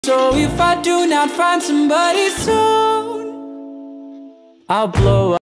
So if I do not find somebody soon, I'll blow up.